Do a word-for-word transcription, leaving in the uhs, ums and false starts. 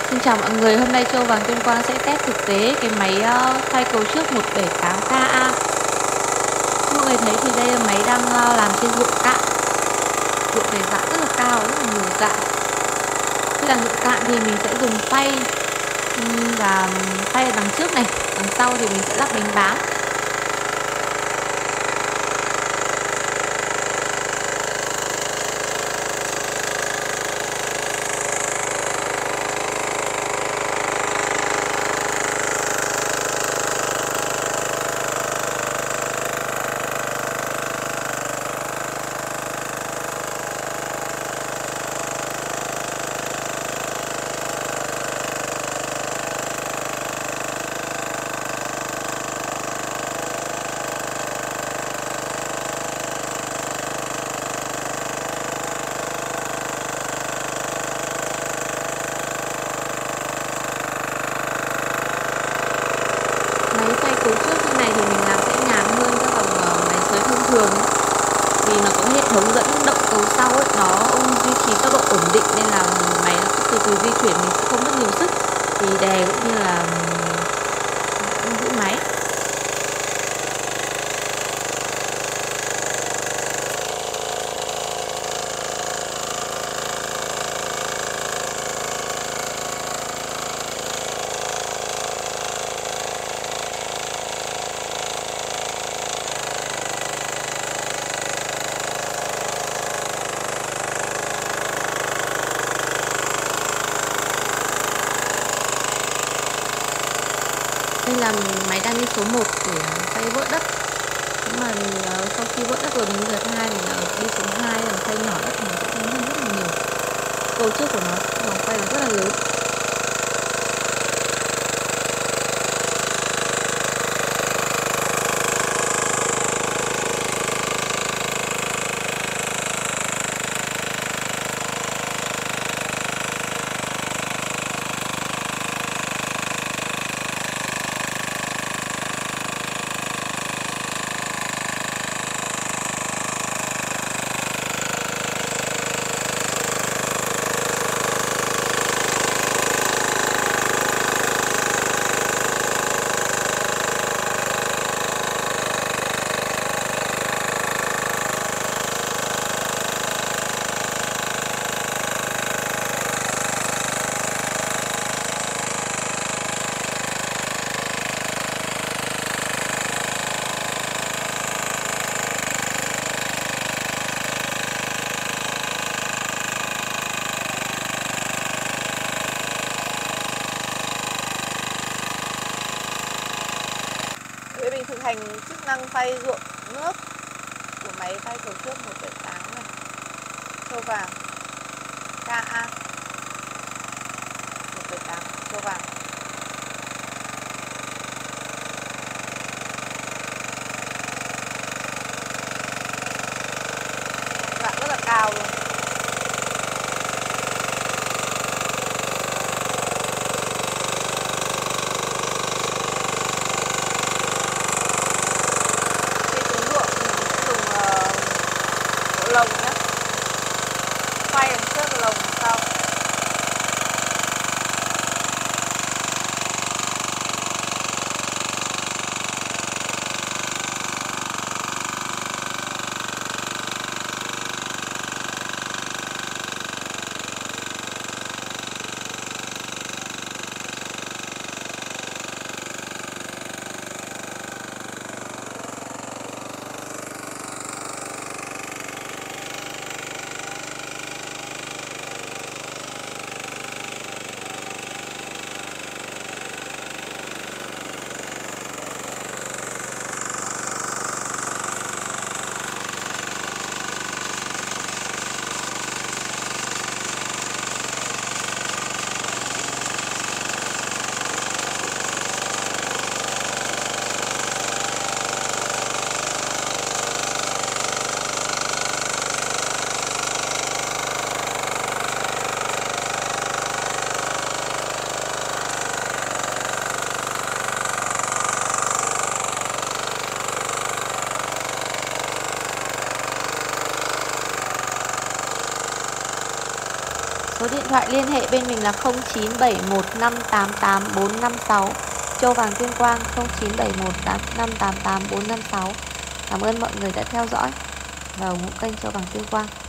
Xin chào mọi người, hôm nay Châu Vàng Tuyên Quang sẽ test thực tế cái máy uh, phay cầu trước một bảy tám K A. Như mọi người thấy thì đây là máy đang uh, làm trên ruộng cạn. Ruộng này dạng rất là cao, rất là nhiều dạng. Khi làm ruộng cạn thì mình sẽ dùng phay và phay ở đằng trước này, đằng sau thì mình sẽ lắp bánh bám. Máy phay cầu trước như này thì mình làm sẽ nhàn hơn các bằng máy sới thông thường, vì nó có hệ thống dẫn động cầu sau ấy, nó duy trì tốc độ ổn định nên là máy nó từ từ di chuyển, mình sẽ không mất nhiều sức vì đè cũng như là giữ máy. Đây là máy đang đi số một để phay vỡ đất. Nhưng mà sau khi vỡ đất rồi đến giờ thứ hai thì đi số hai là phay nhỏ đất thì nó sẽ nhanh hơn rất là nhiều. Cầu trước của nó vòng phay nó rất là lớn. Mình thực hành chức năng phay ruộng nước của máy phay cầu trước một bảy tám này, Châu Vàng K A một bảy tám Châu Vàng. Dạng rất là cao luôn. Lồng nhé, phay đằng trước lồng đằng sau. Số điện thoại liên hệ bên mình là không chín bảy một năm tám tám bốn năm sáu. Châu vàng Tuyên Quang không chín bảy một năm tám tám bốn năm sáu. Cảm ơn mọi người đã theo dõi và ủng hộ kênh Châu vàng Tuyên Quang.